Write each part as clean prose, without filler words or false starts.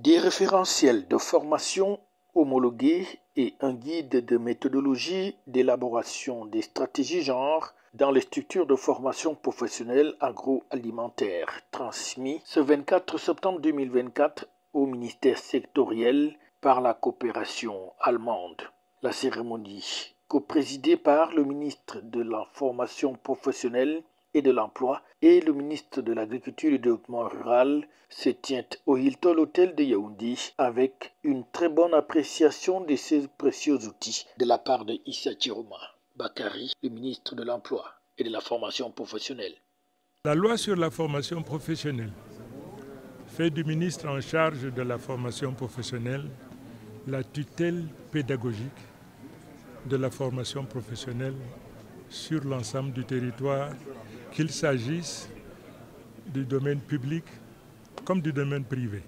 Des référentiels de formation homologués et un guide de méthodologie d'élaboration des stratégies genre dans les structures de formation professionnelle agroalimentaire, transmis ce 24 septembre 2024 au ministère sectoriel par la coopération allemande. La cérémonie, coprésidée par le ministre de la Formation professionnelle et de l'Emploi et le ministre de l'Agriculture et du Développement rural, se tient au Hilton Hotel de Yaoundé avec une très bonne appréciation de ces précieux outils de la part de Issa Chiroma Bakari, le ministre de l'Emploi et de la Formation professionnelle. La loi sur la formation professionnelle fait du ministre en charge de la formation professionnelle la tutelle pédagogique de la formation professionnelle sur l'ensemble du territoire, qu'il s'agisse du domaine public comme du domaine privé.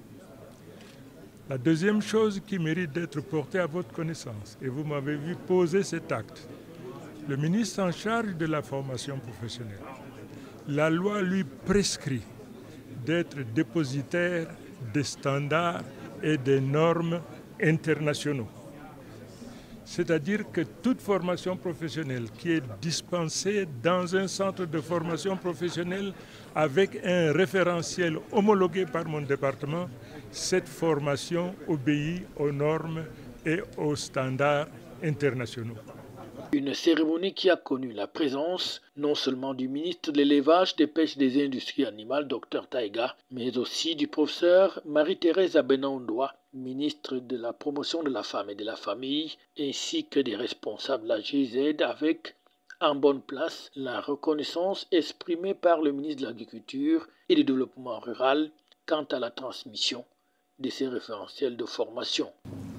La deuxième chose qui mérite d'être portée à votre connaissance, et vous m'avez vu poser cet acte, le ministre en charge de la formation professionnelle, la loi lui prescrit d'être dépositaire des standards et des normes internationaux. C'est-à-dire que toute formation professionnelle qui est dispensée dans un centre de formation professionnelle avec un référentiel homologué par mon département, cette formation obéit aux normes et aux standards internationaux. Une cérémonie qui a connu la présence non seulement du ministre de l'Élevage, des Pêches et des Industries animales, Dr Taïga, mais aussi du professeur Marie-Thérèse Abenaondoa, ministre de la Promotion de la Femme et de la Famille, ainsi que des responsables de la GIZ avec, en bonne place, la reconnaissance exprimée par le ministre de l'Agriculture et du Développement rural quant à la transmission de ces référentiels de formation.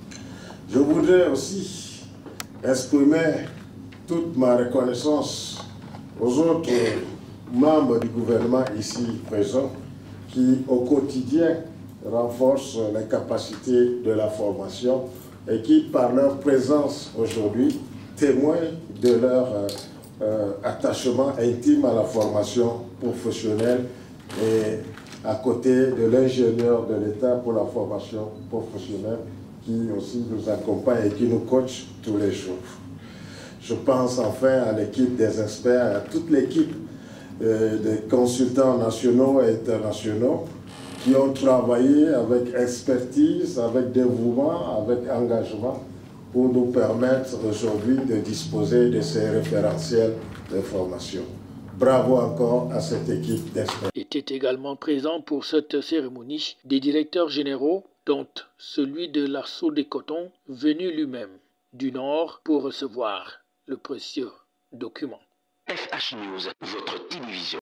Je voudrais aussi exprimer toute ma reconnaissance aux autres membres du gouvernement ici présents qui, au quotidien, renforcent les capacités de la formation et qui, par leur présence aujourd'hui, témoignent de leur attachement intime à la formation professionnelle et à côté de l'ingénieur de l'État pour la formation professionnelle qui aussi nous accompagne et qui nous coach tous les jours. Je pense enfin à l'équipe des experts, à toute l'équipe des consultants nationaux et internationaux qui ont travaillé avec expertise, avec dévouement, avec engagement pour nous permettre aujourd'hui de disposer de ces référentiels de formation. Bravo encore à cette équipe d'experts. Étaient également présents pour cette cérémonie des directeurs généraux, dont celui de l'Assaut des Cotons, venu lui-même du Nord pour recevoir le précieux document. FH News, votre télévision.